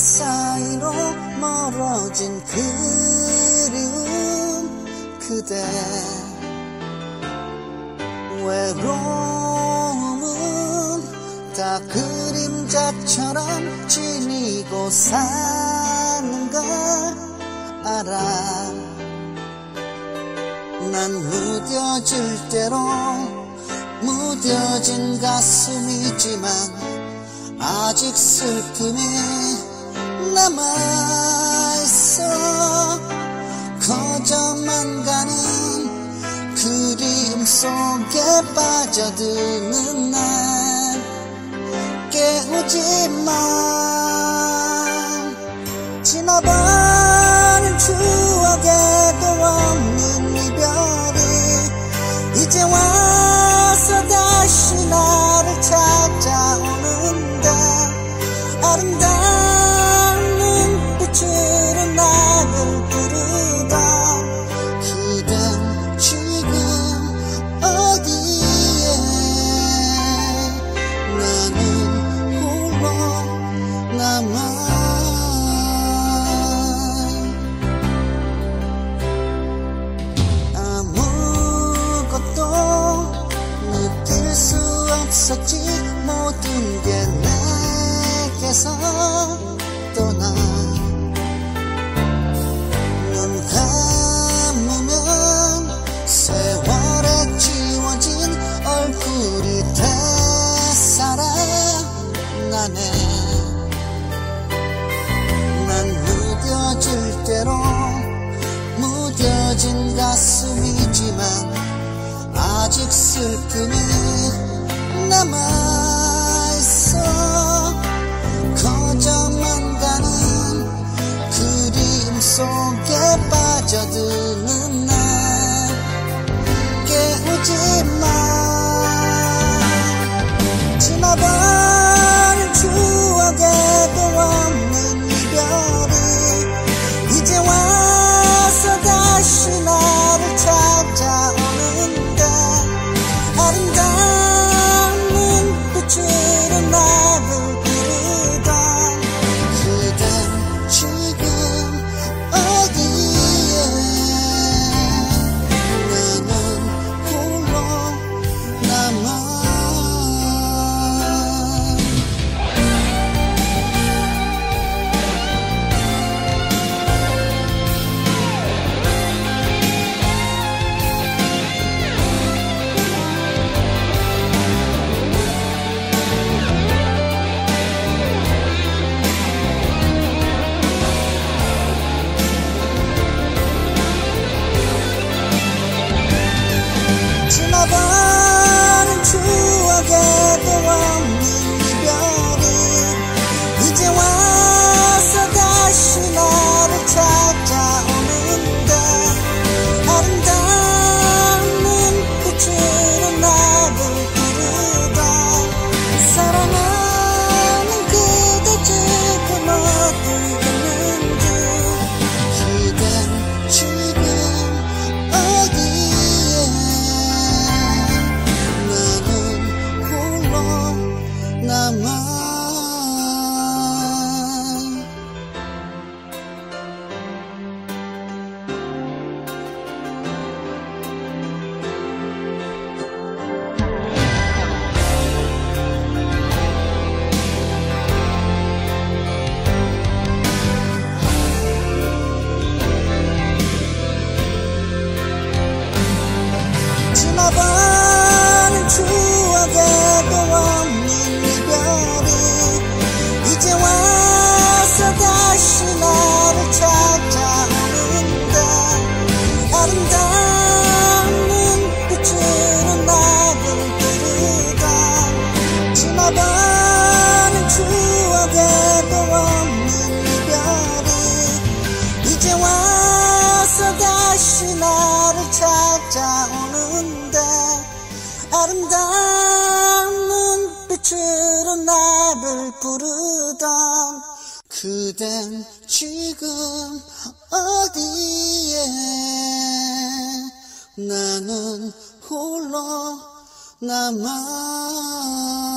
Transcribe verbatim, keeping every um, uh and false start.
사이로 멀어진 그리움 그대 외로움은 다 그림자처럼 지니고 사는 걸 알아. 난 무뎌질 대로 무뎌진 가슴이지만 아직 슬픔이 남아있어. 커져만 가는 그리움 속에 빠져드는 날 깨우지마. 지나버린 추억에도 없는 이별이 이제 와서 다시 나를 찾아오는데 아름다운 눈빛으로 나를 부르다. 그댄 지금 어디에. 나는 홀로 남아. 없었지. 모든 게 내게서 떠나. 눈 감으면 세월에 지워진 얼굴이 되살아나네. 난 무뎌질 대로 무뎌진 가슴이지만 아직 슬픔이 남아있어. 커져만 가는 그림 속에 빠져드는 날 깨우지마. 지나버린 추억에도 없는 이별이 이제 와서 다시 나를 찾아오는데 아름다운 눈빛으로 나를 부르다. 그댄 지금 어디에. 나는 홀로 남아. 지나버린 추억에도 없는 이별이 이제 와서 다시 나를 찾아오는데 아름다운 눈빛으로 나를 부르다. 사랑하는 그대 지금 어디 있는지. 그댄 지금 어디에. 남아. 지나버린 추억에도 없는 이별이 이제 와서 다시 나를 찾아오는데 아름다운 눈빛으로 나를 부르다. 지나버린 추억에도 없는 이별이 이제 와서 다시 나를 찾아오는데 아름다운 눈빛으로 나를 부르던 그댄 지금 어디에. 나는 홀로 남아.